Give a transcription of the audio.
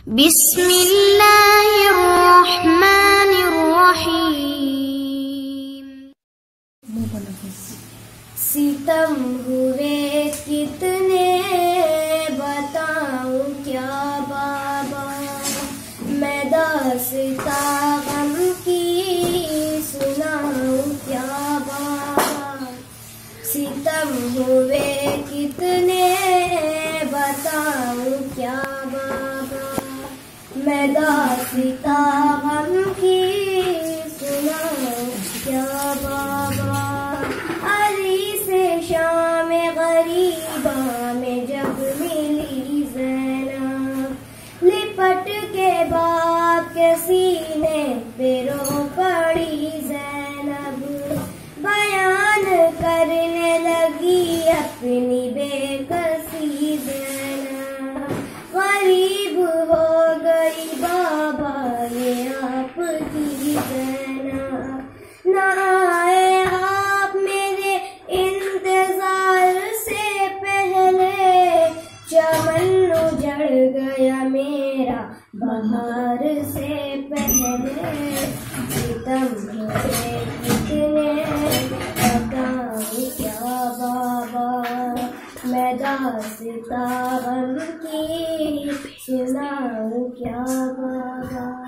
बिस्मिल्लाहिर्रहमानिर्रहीम। सितम हुए कितने बताऊं क्या बाबा, मैं दास्तां गम की सुनाऊं क्या बाबा। सितम हुए कितने बताऊं क्या बाबा, मैं दास्तां गम की सुनाऊं क्या बाबा। अली से शाम गरीबा में जब मिली ज़ैनब, लिपट के बाप के सीने पे रो पड़ी ज़ैनब। बयान करने लगी अपनी बेकसी ज़ैनब, गरीब हो गई बाबा ये आपकी ज़ैनब। ना आए आप मेरे इंतजार से पहले, चमन उजड़ गया मेरा बहार से पहले। सितम हुए कितने बताऊं क्या बाबा, मैं दास्तां गम की सुनाऊं क्या बाबा।